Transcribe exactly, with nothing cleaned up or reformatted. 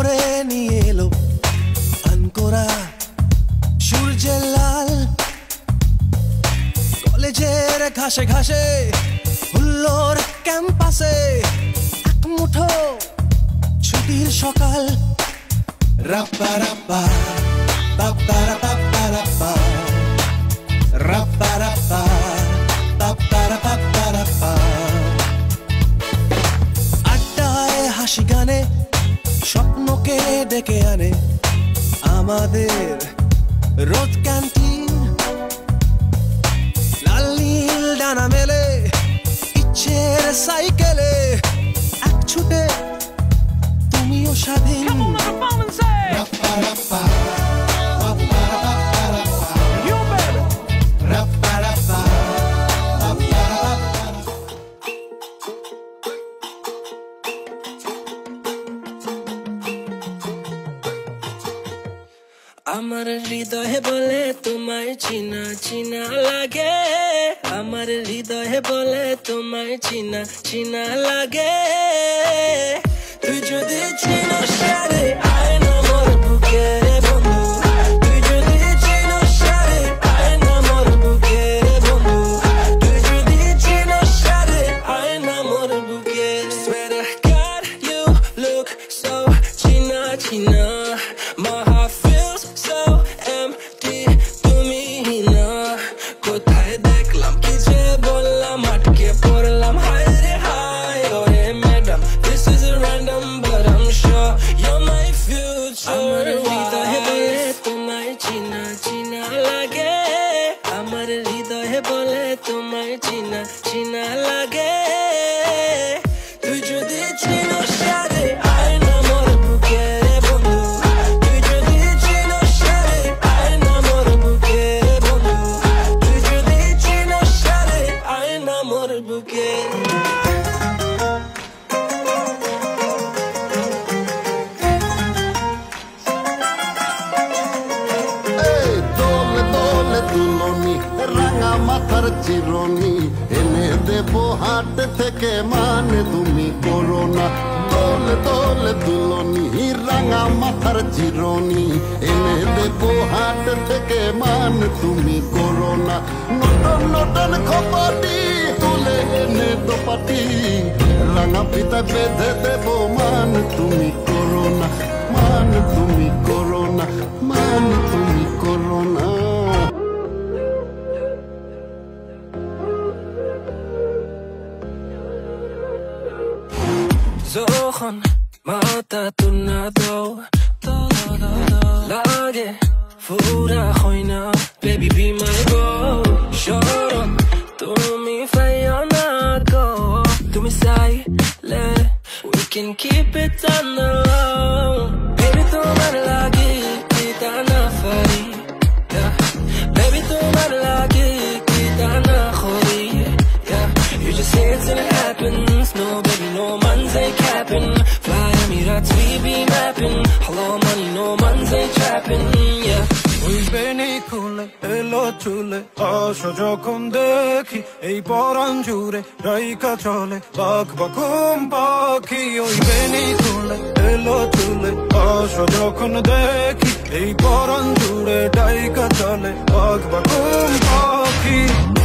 করে নিয়ে এলো আনকোরা সূর্যের লাল কলেজের ঘাসে ঘাসে হুল্লোর ক্যাম্পাসে এক মুঠো ছুটির সকাল রাপ্পা রাপ্পা পাপ্পা রাপ্পা রাপ্পা রাপ্পা রাপ্পা পাপ্পা রাপ্পা রাপ্পা আড্ডায় হাসি গানে স্বপ্নকে ডেকে আনে আমাদের রোদ ক্যান্টিন লাল নীল ডানা মেলে ইচ্ছের সাইকেলে এক ছুটে তুমিও স্বাধীন রাপ্পা রাপ্পা পাপ্পা রাপ্পা রাপ্পা ইউ বেবি রাপ্পা রাপ্পা পাপ্পা রাপ্পা আমার হৃদয়ে বলে তোমায় চিনা চিনা লাগে আমার হৃদয়ে বলে তোমায় চিনা চিনা লাগে তুই যদি চিনো সারে আয় না মোর বুকে বন্ধু তুই যদি চিনো সারে আয় না মোর বুকে বন্ধু তুই যদি চিনো সারে আয় না মোর বুকে Swear to God you look so চিনা চিনা My heart feels so empty তুমি না কোথায় দেখলাম কি যে বললাম আটকে পড়লাম হায় রে হায় ওরে madam This is a random but I'm sure you're my future আমার হৃদয়ে বলে তোমায় চিনা চিনা লাগে আমার হৃদয়ে বলে তোমায় চিনা চিনা লাগে তুই যদি চিনো সারে আয় না মোর বুকে বন্ধু তুই যদি চিনো সারে আয় না মোর বুকে বন্ধু তুই যদি চিনো সারে আয় না মোর বুকে দোলে দোলে দুলনি রাঙা মাথার চিরনি এনে দেবো হাট থেকে মানে তুমি করো না দোলে দোলে দুলনি রাঙা মাথার চিরনি এনে দেবো হাট থেকে মানে তুমি করো না নটন নটন খপাটি তুলে এনে দোপাটি রাঙা পিতা বেঁধে দেবো মান তুমি করো না মান তুমি করো না মান তুমি করো না Zohan mata tornado todo lage fura hoina baby be my girl shoro tumi fayana go tumi say le we can keep it on the low baby tumar lagi kita na fari yeah baby tumar lagi kita na khori yeah you just say it till it happens no baby no man's ain't capping fly Emirates we be mapping hello money no man's ain't trapping yeah ওই বেনি খুলে এলো চুলে আসো যখন দেখি এই পরাণ জুড়ে রাইকা চলে বাক বাকুম পাখি ওই বেনি খুলে এলো চুলে আসো যখন দেখি এই পরাণ জুড়ে রাইকা চলে বাক বাকুম পাখি